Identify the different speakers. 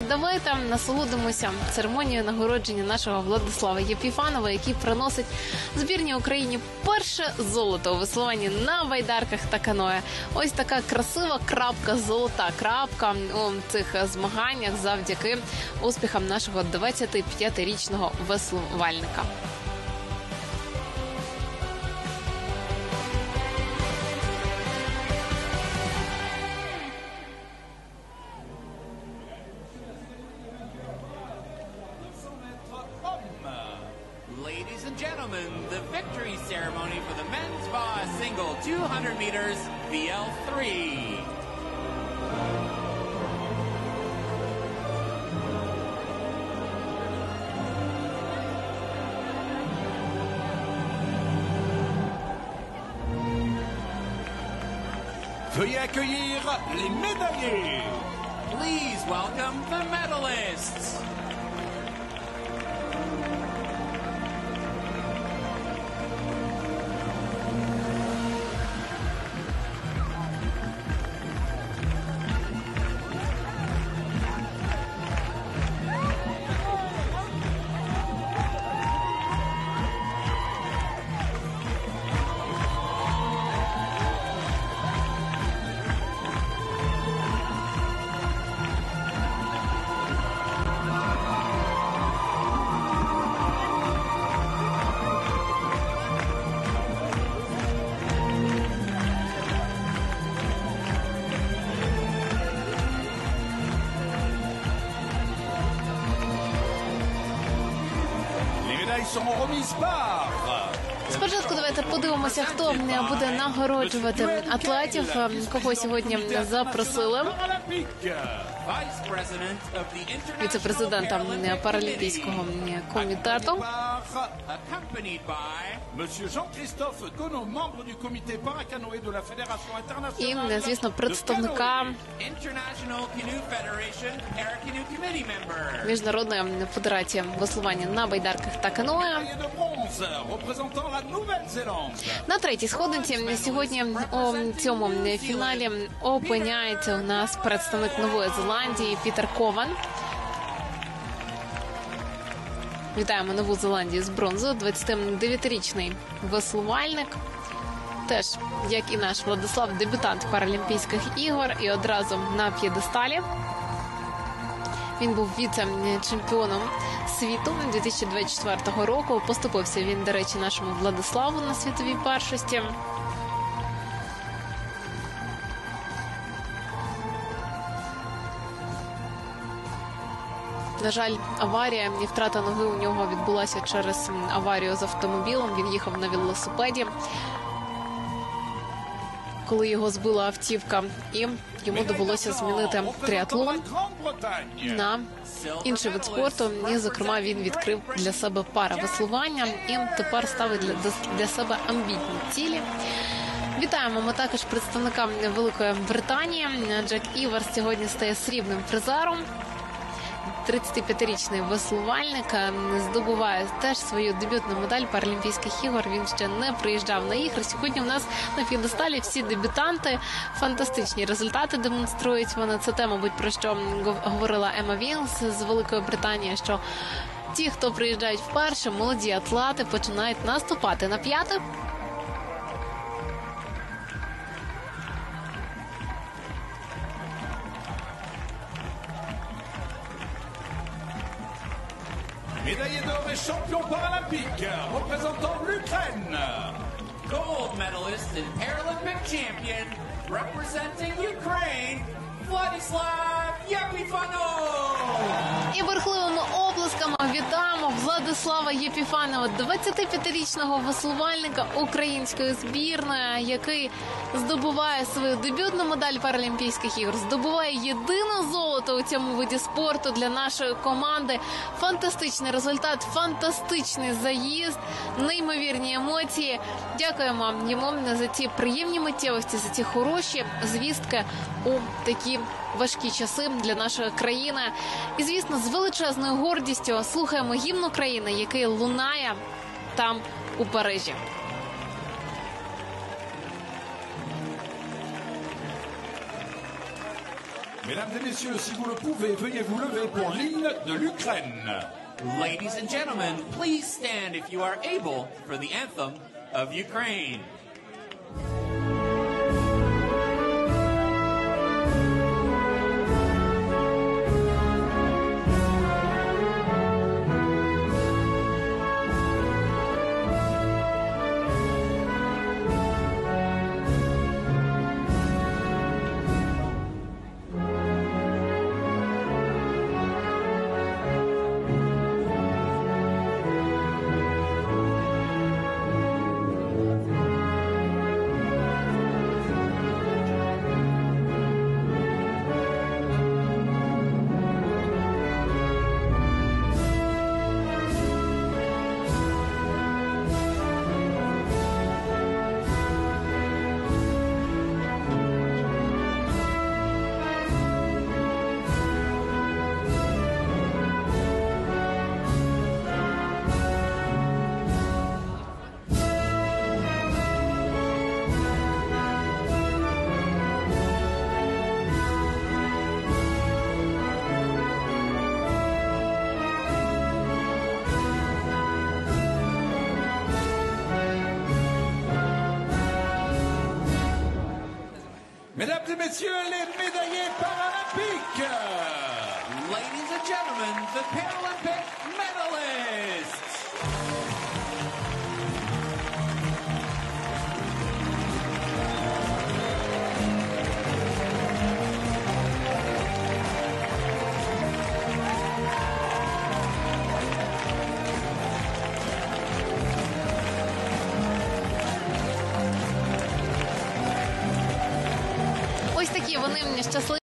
Speaker 1: давайте насолодимося церемонією нагородження нашого Владислава Єпіфанова, який приносить збірній Україні перше золото у веслуванні на байдарках та каное. Ось така красива крапка, золота крапка у цих змаганнях завдяки успіхам нашого 25-річного веслувальника.
Speaker 2: Ladies and gentlemen, the victory ceremony for the men's VAW single 200 meters VL3.
Speaker 3: Veuillez accueillir les médaillés.
Speaker 2: Please welcome the medalists.
Speaker 3: Seront remises par...
Speaker 1: Спочатку давайте подивимося, хто буде нагороджувати атлетів, кого сьогодні запросили. Віце-президента Паралімпійського комітету. І, звісно, представника Міжнародної федерації веслування на байдарках та каное. На третій сходинці сьогодні у цьому фіналі опиняється у нас представник Нової Зеландії Пітер Кован. Вітаємо Нову Зеландію з бронзою. 29-річний веслувальник. Теж, як і наш Владислав, дебютант Паралімпійських ігор і одразу на п'єдесталі. Він був віце-чемпіоном світу 2024 року. Поступився він, до речі, нашому Владиславу на світовій першості. На жаль, аварія і втрата ноги у нього відбулася через аварію з автомобілем. Він їхав на велосипеді, коли його збила автівка, і йому довелося змінити триатлон на інший вид спорту. І, зокрема, він відкрив для себе паравеслування і тепер ставить для себе амбітні цілі. Вітаємо ми також представника Великої Британії. Джек Іверс сьогодні стає срібним призером. 35-річний веслувальник здобуває теж свою дебютну медаль Паралімпійських ігор. Він ще не приїжджав на ігри. Сьогодні у нас на п'єдесталі всі дебютанти. Фантастичні результати демонструють вони. Це те, мабуть, про що говорила Ема Вілс з Великої Британії, що ті, хто приїжджають вперше, молоді атлети починають наступати на п'яти.
Speaker 3: Médaillé d'or et champion paralympique, représentant l'Ukraine.
Speaker 2: Gold medalist and Paralympic champion, representing Ukraine, Władysław Єпіфанов.
Speaker 1: І бурхливими оплесками вітаємо Владислава Єпіфанова, 25-річного веслувальника української збірної, який здобуває свою дебютну медаль Паралімпійських ігор, здобуває єдине золото у цьому виді спорту для нашої команди. Фантастичний результат, фантастичний заїзд, неймовірні емоції. Дякуємо йому за ці приємні миттєвості, за ці хороші звістки у такі важкі часи для нашої країни. І, звісно, з величезною гордістю слухаємо гімн України, який лунає там у Парижі.
Speaker 3: Mesdames et messieurs, si vous le pouvez, veuillez vous lever pour l'hymne de l'Ukraine.
Speaker 2: Ladies and gentlemen, please stand if you are able for the anthem of Ukraine.
Speaker 3: Mesdames et messieurs, les médaillés paralympiques.
Speaker 2: Ladies and gentlemen, the Paralympic medalists.
Speaker 1: Ось такі вони щасливі.